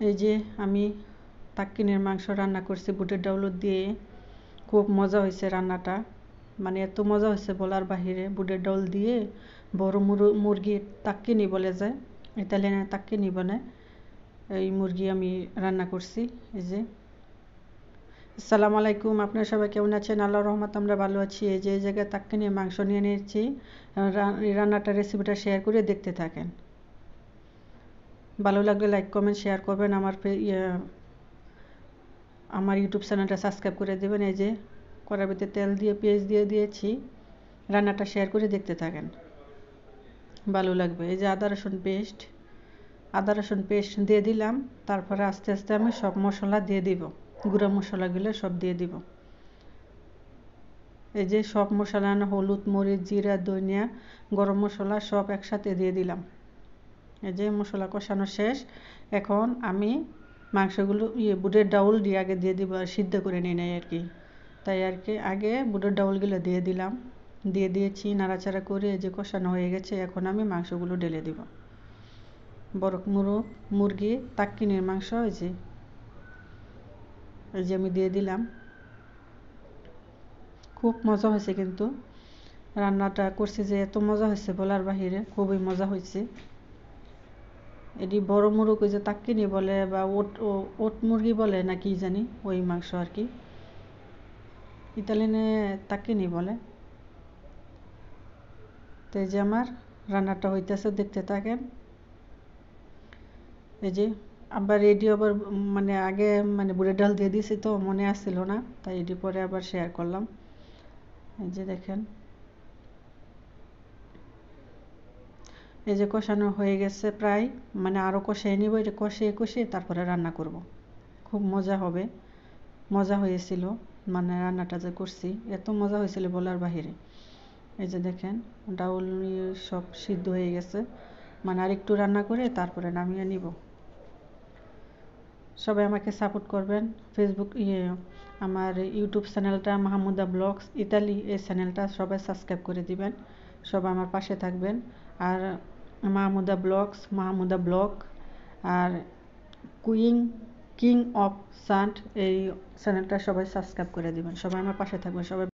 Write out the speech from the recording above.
এই যে আমি তাক্কিনের মাংস রান্না করছি বুটের ডাউল দিয়ে। খুব মজা হয়েছে রান্নাটা, মানে এত মজা হয়েছে বলার বাহিরে। বুটের ডাউল দিয়ে বড় মুরগি তাক্কিনি বলে যায়, ইতালিয়ানে তাক্কিনি বলে। এই মুরগি আমি রান্না করছি। এই যে আসসালামু আলাইকুম, আপনারা সবাই কেমন আছেন? আল্লাহর রহমত আমরা ভালো আছি। এই যে এই জায়গায় তাক্কিনি মাংস নিয়ে নিয়েছি। রান্নাটা রেসিপিটা শেয়ার করে দেখতে থাকেন। ভালো লাগলে লাইক কমেন্ট শেয়ার করবেন। আমার ইউটিউব চ্যানেলটা সাবস্ক্রাইব করে দেবেন। এই যে কড়ার ভিতরে তেল দিয়ে পেঁয়াজ দিয়ে দিয়েছি। রান্নাটা শেয়ার করে দেখতে থাকেন, ভালো লাগবে। এই যে আদা রসুন পেস্ট দিয়ে দিলাম। তারপরে আস্তে আস্তে আমি সব মশলা দিয়ে দিব, গুঁড়া মশলাগুলো সব দিয়ে দিব। এই যে সব মশলা, হলুদ, মরিচ, জিরা, ধনিয়া, গরম মশলা সব একসাথে দিয়ে দিলাম। এই যে মশলা কষানো শেষ। এখন আমি মাংসগুলো বুটের ডাউল দিয়ে আগে দিয়ে দিব, আর সিদ্ধ করে নিই নাই আর কি। তাই আর কি আগে বুটের ডাউলগুলো দিয়ে দিলাম, দিয়ে দিয়েছি। নাড়াচাড়া করে এই যে কষানো হয়ে গেছে। এখন আমি মাংসগুলো ঢেলে দিব। বড় মুরগি তাক্কিনের মাংস এই যে আমি দিয়ে দিলাম। খুব মজা হয়েছে, কিন্তু রান্নাটা করছি যে এত মজা হয়েছে বলার বাহিরে, খুবই মজা হয়েছে। এটি বড় মুরগ ওই যে তাক্কিনি বলে, বা ওট মুরগি বলে না কি জানি, ওই মাংস আর কি। ইতালিয়ানে তাক্কিনি বলে। তো এই যে আমার রান্নাটা হইতেছে, দেখতে থাকেন। এই যে আবার রেডি আবার মানে আগে মানে বুটের ডাল দিয়ে দিয়েছি তো মনে আসছিল না, তাই এটি পরে আবার শেয়ার করলাম। এই যে দেখেন, এই যে কষানো হয়ে গেছে প্রায়, মানে আরও কষিয়ে নিব। এটা কষিয়ে তারপরে রান্না করব। খুব মজা হবে, মজা হয়েছিল। মানে রান্নাটা যে করছি এত মজা হয়েছিল বলার বাহিরে। এই যে দেখেন ডাউল সব সিদ্ধ হয়ে গেছে, মানে আর একটু রান্না করে তারপরে নামিয়ে নিব। সবাই আমাকে সাপোর্ট করবেন। আমার ইউটিউব চ্যানেলটা মাহমুদা ব্লগস ইতালি, এই চ্যানেলটা সবাই সাবস্ক্রাইব করে দিবেন। সবাই আমার পাশে থাকবেন। আর মাহমুদা ব্লগ আর কিং অফ সান্ট, এই চ্যানেলটা সবাই সাবস্ক্রাইব করে দিবেন। সবাই আমার পাশে থাকবেন। সবাই